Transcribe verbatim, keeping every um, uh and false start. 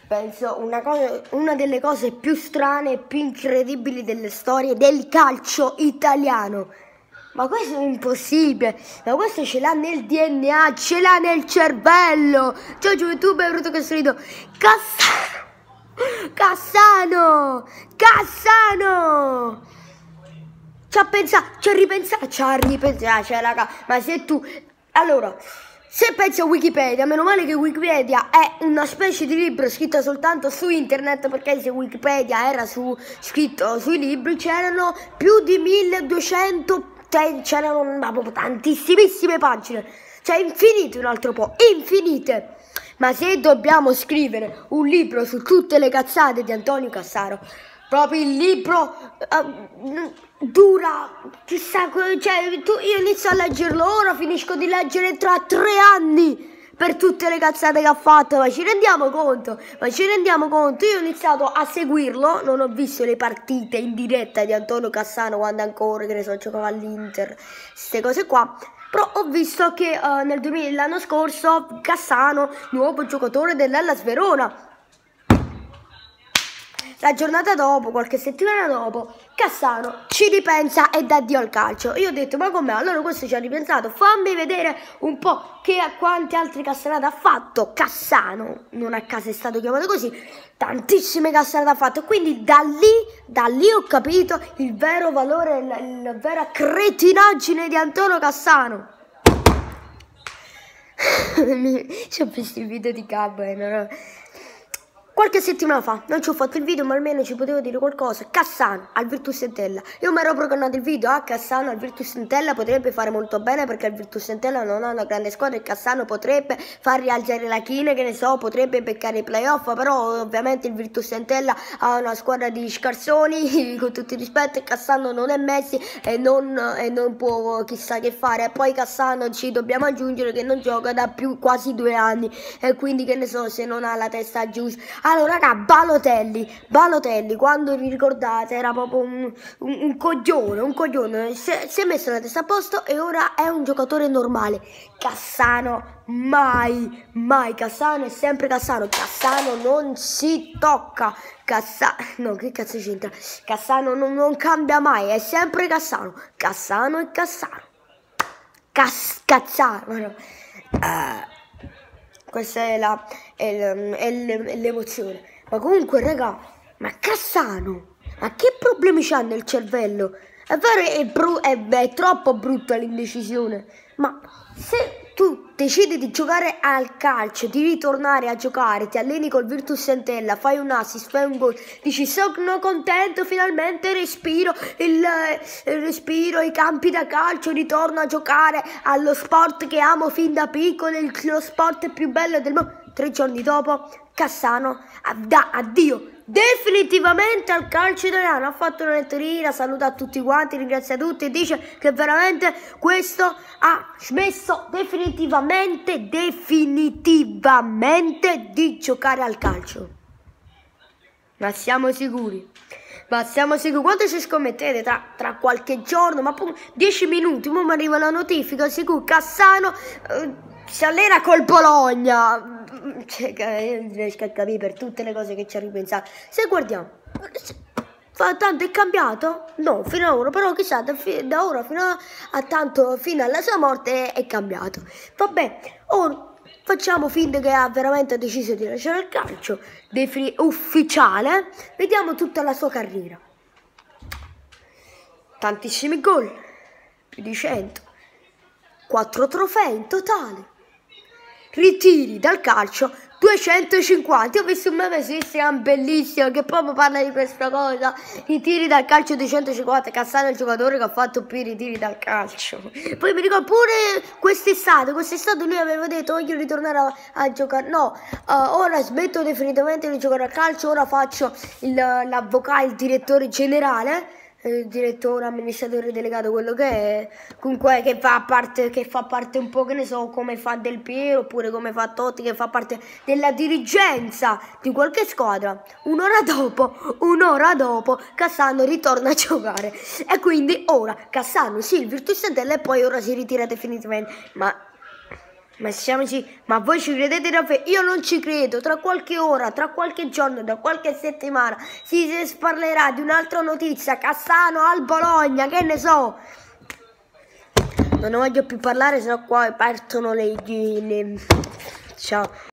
penso una, cosa, una delle cose più strane e più incredibili delle storie del calcio italiano. Ma questo è impossibile, ma questo ce l'ha nel D N A, ce l'ha nel cervello. Cioè, tu mi hai avuto questo rido. Cassano! Cassano! Cassano! Ci ha pensato, ci ha ripensato, ci ha ripensato, cioè, raga, ma se tu... Allora, se pensi a Wikipedia, meno male che Wikipedia è una specie di libro scritto soltanto su internet, perché se Wikipedia era su, scritto sui libri c'erano più di milleduecento, c'erano tantissimissime pagine, cioè infinite un altro po', infinite. Ma se dobbiamo scrivere un libro su tutte le cazzate di Antonio Cassano, proprio il libro uh, dura, chissà, cioè tu, io inizio a leggerlo ora, finisco di leggere tra tre anni per tutte le cazzate che ha fatto, ma ci rendiamo conto, ma ci rendiamo conto, io ho iniziato a seguirlo, non ho visto le partite in diretta di Antonio Cassano quando ancora, che ne so, giocava all'Inter, queste cose qua. Però ho visto che uh, nel duemila, l'anno scorso Cassano, nuovo giocatore dell'Hellas Verona. La giornata dopo, qualche settimana dopo, Cassano ci ripensa e dà addio al calcio. Io ho detto, ma com'è? Allora questo ci ha ripensato, fammi vedere un po' che a quanti altri cassanate ha fatto Cassano. Non a caso è stato chiamato così, tantissime cassanate ha fatto. Quindi da lì, da lì ho capito il vero valore, la, la vera cretinaggine di Antonio Cassano. Ci ho visto il video di Gabbo, no? Qualche settimana fa, non ci ho fatto il video, ma almeno ci potevo dire qualcosa. Cassano al Virtus Entella. Io mi ero programmato il video, ah, Cassano al Virtus Entella potrebbe fare molto bene perché il Virtus Entella non ha una grande squadra e Cassano potrebbe far rialzare la china, che ne so, potrebbe beccare i playoff, però ovviamente il Virtus Entella ha una squadra di scarsoni, con tutto il rispetto, e Cassano non è Messi e non, e non può chissà che fare. E poi Cassano ci dobbiamo aggiungere che non gioca da più quasi due anni e quindi, che ne so, se non ha la testa giusta. Allora, raga, Balotelli, Balotelli, quando vi ricordate, era proprio un, un, un coglione, un coglione, si, si è messo la testa a posto e ora è un giocatore normale. Cassano, mai, mai, Cassano è sempre Cassano, Cassano non si tocca, Cassano, no, che cazzo c'entra? Cassano non, non cambia mai, è sempre Cassano, Cassano e Cassano, Cas, Cazzano, no. uh, Questa è la è l'emozione. Ma comunque, raga, ma Cassano, ma che problemi c'ha nel cervello? È vero, è, bru è, è troppo brutta l'indecisione, ma se tu decidi di giocare al calcio, di ritornare a giocare, ti alleni col Virtus Entella, fai un assist, fai un gol, dici sono contento, finalmente respiro il, il respiro i campi da calcio, ritorno a giocare allo sport che amo fin da piccolo, il, lo sport più bello del mondo. Tre giorni dopo Cassano dà addio definitivamente al calcio italiano, ha fatto una letterina, saluta a tutti quanti, ringrazia tutti e dice che veramente questo ha smesso definitivamente, definitivamente di giocare al calcio. Ma siamo sicuri? Ma siamo sicuri? Quanto ci scommettete? Tra, tra qualche giorno, ma poi dieci minuti, ora mi arriva la notifica, sicuro, Cassano eh, si allena col Bologna. Cioè, non riesco a capire per tutte le cose che ci ha ripensato. Se guardiamo, fa tanto è cambiato? No, fino ad ora, però chissà, da, da ora fino a, a tanto, fino alla sua morte è, è cambiato. Vabbè, ora facciamo finta che ha veramente deciso di lasciare il calcio, ufficiale, vediamo tutta la sua carriera. Tantissimi gol, più di cento, quattro trofei in totale. Ritiri dal calcio duecentocinquanta. Io ho visto un meme su Instagram bellissimo che proprio parla di questa cosa. Ritiri dal calcio duecentocinquanta. Cassano è il giocatore che ha fatto più ritiri dal calcio. Poi mi ricordo pure quest'estate Quest'estate lui aveva detto voglio ritornare a, a giocare. No, uh, ora smetto definitivamente di giocare a calcio. Ora faccio l'avvocato, il direttore generale, il direttore, amministratore delegato, quello che è, comunque che fa parte, che fa parte un po', che ne so, come fa Del Piero, oppure come fa Totti, che fa parte della dirigenza di qualche squadra. Un'ora dopo, un'ora dopo, Cassano ritorna a giocare. E quindi ora Cassano, sì, il Virtus Entella, e poi ora si ritira definitivamente. Ma Mettiamoci, ma voi ci credete davvero? Io non ci credo. Tra qualche ora, tra qualche giorno, tra qualche settimana si parlerà di un'altra notizia. Cassano al Bologna, che ne so. Non ne voglio più parlare, sennò qua partono le... le... Ciao.